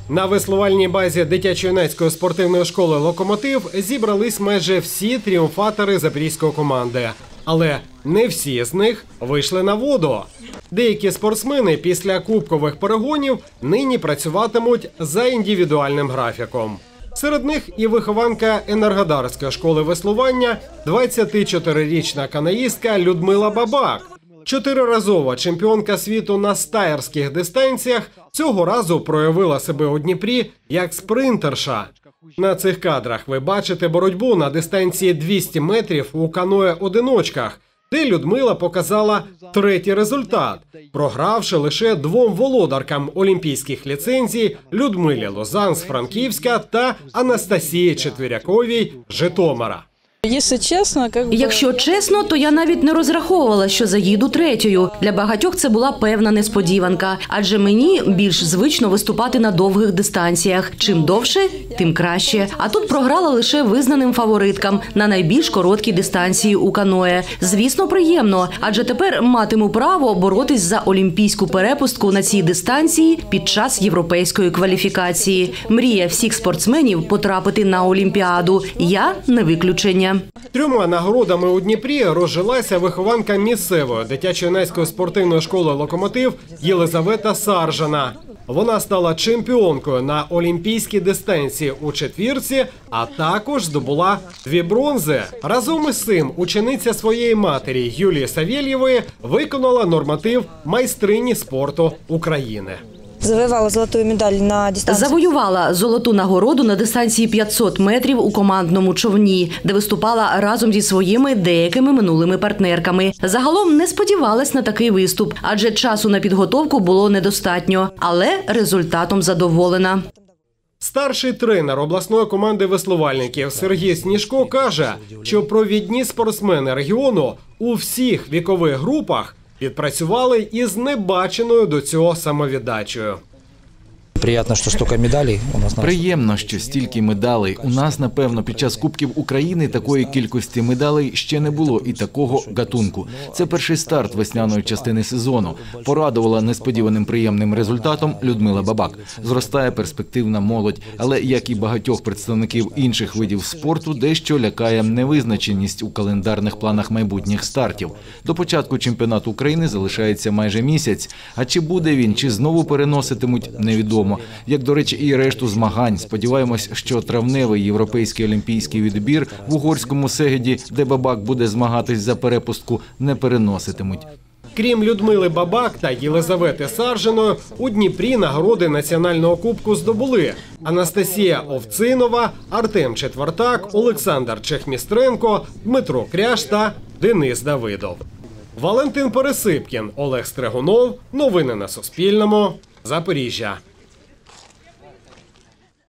На веслувальній базі дитячо-юнацької спортивної школи «Локомотив» зібрались майже всі тріумфатори запорізької команди. Але не всі з них вийшли на воду. Деякі спортсмени після кубкових перегонів нині працюватимуть за індивідуальним графіком. Серед них і вихованка Енергодарської школи веслування, 24-річна каноїстка Людмила Бабак. Чотириразова чемпіонка світу на стаєрських дистанціях цього разу проявила себе у Дніпрі як спринтерша. На цих кадрах ви бачите боротьбу на дистанції 200 метрів у каное-одиночках, де Людмила показала третій результат, програвши лише двом володаркам олімпійських ліцензій Людмилі Лозан з Франківська та Анастасії Четвіряковій з Житомира. Якщо чесно, то я навіть не розраховувала, що заїду третьою. Для багатьох це була певна несподіванка, адже мені більш звично виступати на довгих дистанціях. Чим довше, тим краще. А тут програла лише визнаним фавориткам на найбільш короткій дистанції у каное. Звісно, приємно, адже тепер матиму право боротись за олімпійську перепустку на цій дистанції під час європейської кваліфікації. Мрія всіх спортсменів потрапити на Олімпіаду. Я не виключення. Трьома нагородами у Дніпрі розжилася вихованка місцевої дитячо-юнацької спортивної школи «Локомотив» Єлизавета Саржана. Вона стала чемпіонкою на олімпійській дистанції у четвірці, а також здобула 2 бронзи. Разом із цим учениця своєї матері Юлії Савєлєвої виконала норматив майстрині спорту України. Завоювала золоту нагороду на дистанції 500 метрів у командному човні, де виступала разом зі своїми деякими минулими партнерками. Загалом не сподівалась на такий виступ, адже часу на підготовку було недостатньо, але результатом задоволена. Старший тренер обласної команди веслувальників Сергій Сніжко каже, що провідні спортсмени регіону у всіх вікових групах відпрацювали із небаченою до цього самовіддачею. Приємно, що стільки медалей. У нас, напевно, під час Кубків України такої кількості медалей ще не було і такого гатунку. Це перший старт весняної частини сезону. Порадувала несподіваним приємним результатом Людмила Бабак. Зростає перспективна молодь, але, як і багатьох представників інших видів спорту, дещо лякає невизначеність у календарних планах майбутніх стартів. До початку чемпіонату України залишається майже місяць. А чи буде він, чи знову переноситимуть, невідомо. Як, до речі, і решту змагань. Сподіваємось, що травневий європейський олімпійський відбір в угорському Сегеді, де Бабак буде змагатись за перепустку, не переноситимуть. Крім Людмили Бабак та Єлизавети Саржаної, у Дніпрі нагороди національного кубку здобули Анастасія Овцинова, Артем Четвертак, Олександр Чехмістренко, Дмитро Кряш та Денис Давидов. Валентин Пересипкін, Олег Стригунов. Новини на Суспільному. Запоріжжя.